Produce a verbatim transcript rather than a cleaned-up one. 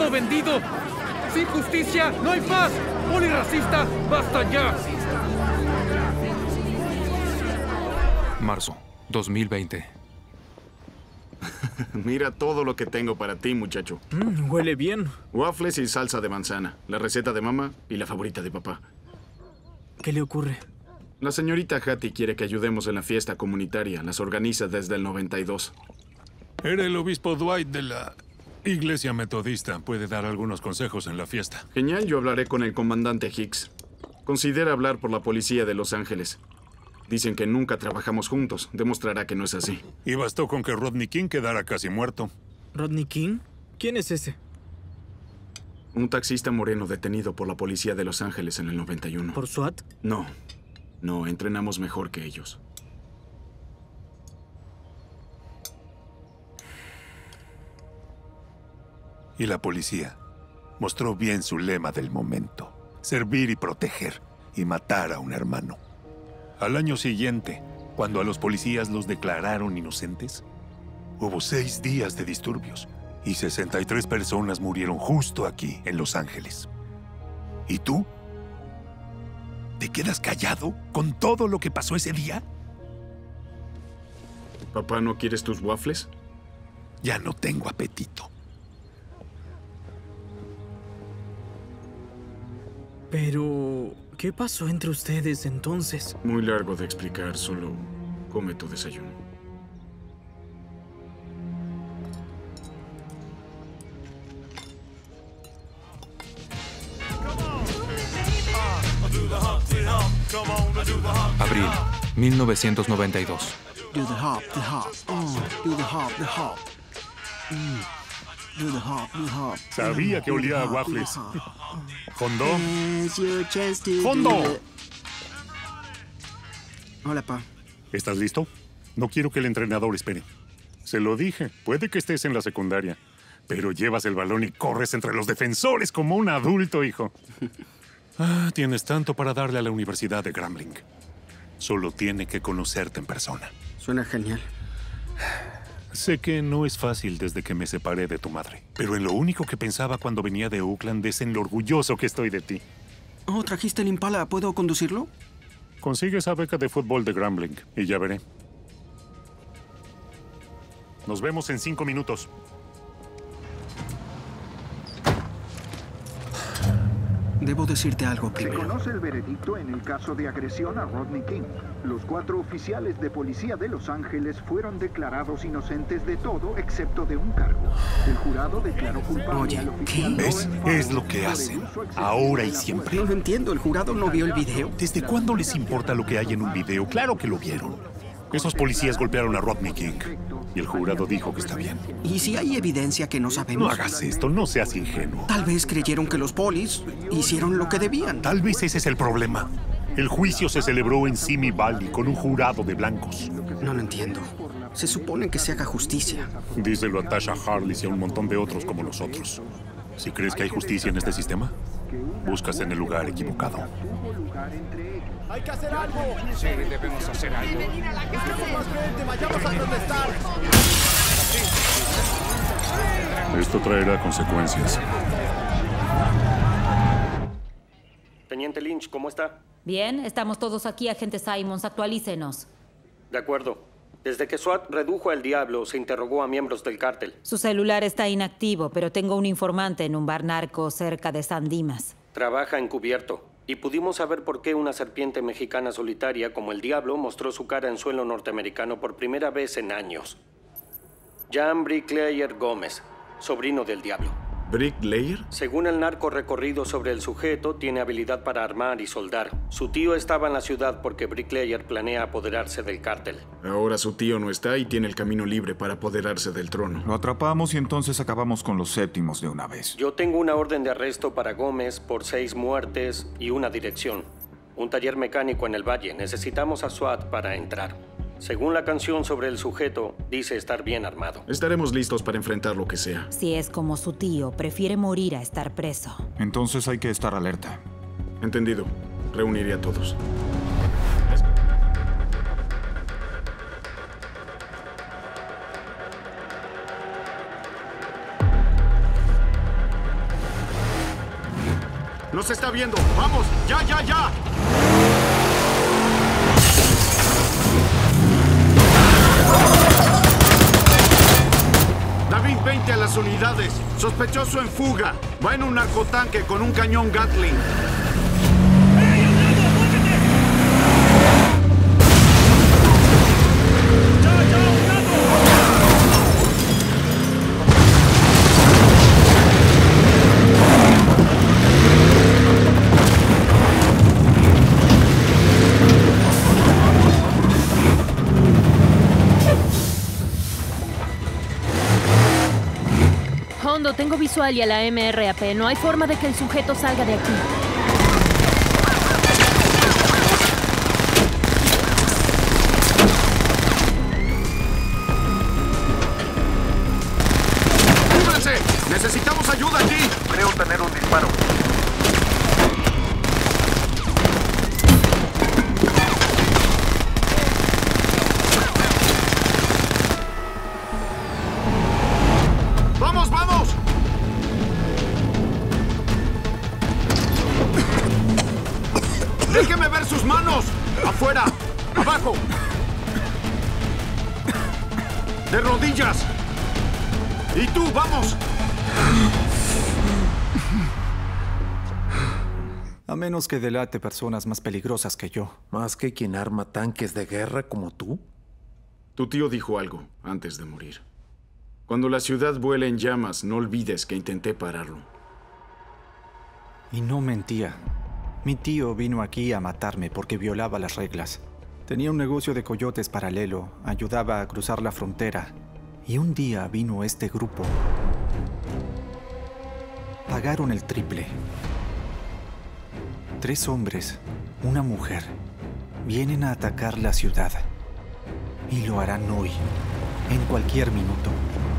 ¡Todo vendido! ¡Sin justicia no hay paz! ¡Polirracista, basta ya! Marzo, dos mil veinte. Mira todo lo que tengo para ti, muchacho. Mm, huele bien. Waffles y salsa de manzana. La receta de mamá y la favorita de papá. ¿Qué le ocurre? La señorita Hattie quiere que ayudemos en la fiesta comunitaria. Las organiza desde el noventa y dos. Era el obispo Dwight de la iglesia metodista. Puede dar algunos consejos en la fiesta. Genial, yo hablaré con el comandante Hicks. Considera hablar por la policía de Los Ángeles. Dicen que nunca trabajamos juntos. Demostrará que no es así. Y bastó con que Rodney King quedara casi muerto. ¿Rodney King? ¿Quién es ese? Un taxista moreno detenido por la policía de Los Ángeles en el noventa y uno. ¿Por SWAT? No. No, entrenamos mejor que ellos. Y la policía mostró bien su lema del momento. Servir y proteger. Y matar a un hermano. Al año siguiente, cuando a los policías los declararon inocentes, hubo seis días de disturbios y sesenta y tres personas murieron justo aquí, en Los Ángeles. ¿Y tú? ¿Te quedas callado con todo lo que pasó ese día? ¿Papá, no quieres tus waffles? Ya no tengo apetito. Pero... ¿qué pasó entre ustedes entonces? Muy largo de explicar, solo come tu desayuno. Abril, mil novecientos noventa y dos. Do the hop, the hop, oh, do the hop, the hop. Mm. Do the hop, the hop. Sabía que olía a waffles. ¿Hondo? ¡Hondo! ¡Hondo! Hola, pa. ¿Estás listo? No quiero que el entrenador espere. Se lo dije, puede que estés en la secundaria, pero llevas el balón y corres entre los defensores como un adulto, hijo. Ah, tienes tanto para darle a la Universidad de Grambling. Solo tiene que conocerte en persona. Suena genial. Sé que no es fácil desde que me separé de tu madre, pero en lo único que pensaba cuando venía de Oakland es en lo orgulloso que estoy de ti. Oh, ¿trajiste el Impala? ¿Puedo conducirlo? Consigue esa beca de fútbol de Grambling y ya veré. Nos vemos en cinco minutos. Debo decirte algo Se primero. conoce el veredicto en el caso de agresión a Rodney King. Los cuatro oficiales de policía de Los Ángeles fueron declarados inocentes de todo excepto de un cargo. El jurado declaró culpable Oye, al oficial ¿qué? ¿Ves? Loren Farrell Es lo que por el hacen, uso excesivo ahora y de la siempre. No lo entiendo. ¿El jurado no vio el video? ¿Desde cuándo les importa lo que hay en un video? Claro que lo vieron. Esos policías golpearon a Rodney King y el jurado dijo que está bien. ¿Y si hay evidencia que no No sabemos? hagas esto, no seas ingenuo. Tal vez creyeron que los polis hicieron lo que debían. Tal vez ese es el problema. El juicio se celebró en Simi Valley con un jurado de blancos. No lo entiendo. Se supone que se haga justicia. Díselo a Tasha Harless y a un montón de otros como nosotros. Si crees que hay justicia en este sistema, buscas en el lugar equivocado. ¡Hay que hacer algo! Sí, debemos hacer algo. ¡Busquemos más gente! ¡Vayamos a protestar! Esto traerá consecuencias. Teniente Lynch, ¿cómo está? Bien, estamos todos aquí, agente Simons, actualícenos. De acuerdo. Desde que SWAT redujo al Diablo, se interrogó a miembros del cártel. Su celular está inactivo, pero tengo un informante en un bar narco cerca de San Dimas. Trabaja encubierto. Y pudimos saber por qué una serpiente mexicana solitaria como el Diablo mostró su cara en suelo norteamericano por primera vez en años. Jan Bricklayer Gómez, sobrino del Diablo. ¿Bricklayer? Según el narco recorrido sobre el sujeto, tiene habilidad para armar y soldar. Su tío estaba en la ciudad porque Bricklayer planea apoderarse del cártel. Ahora su tío no está y tiene el camino libre para apoderarse del trono. Lo atrapamos y entonces acabamos con los séptimos de una vez. Yo tengo una orden de arresto para Gómez por seis muertes y una dirección. Un taller mecánico en el valle. Necesitamos a SWAT para entrar. Según la canción sobre el sujeto, dice estar bien armado. Estaremos listos para enfrentar lo que sea. Si es como su tío, prefiere morir a estar preso. Entonces hay que estar alerta. Entendido. Reuniré a todos. ¡Nos está viendo! ¡Vamos! ¡Ya, ya, ya! David veinte a las unidades. Sospechoso en fuga. Va en un narcotanque con un cañón Gatling. Hondo, tengo visual y a la M R A P. No hay forma de que el sujeto salga de aquí. ¡Cúbranse! ¡Necesitamos ayuda aquí! Creo tener un disparo. ¡Vamos, vamos! ¡Déjeme ver sus manos! ¡Afuera! ¡Abajo! ¡De rodillas! ¡Y tú, vamos! A menos que delate personas más peligrosas que yo. ¿Más que quien arma tanques de guerra como tú? Tu tío dijo algo antes de morir. Cuando la ciudad vuele en llamas, no olvides que intenté pararlo. Y no mentía. Mi tío vino aquí a matarme porque violaba las reglas. Tenía un negocio de coyotes paralelo, ayudaba a cruzar la frontera. Y un día vino este grupo. Pagaron el triple. Tres hombres, una mujer, vienen a atacar la ciudad. Y lo harán hoy, en cualquier minuto.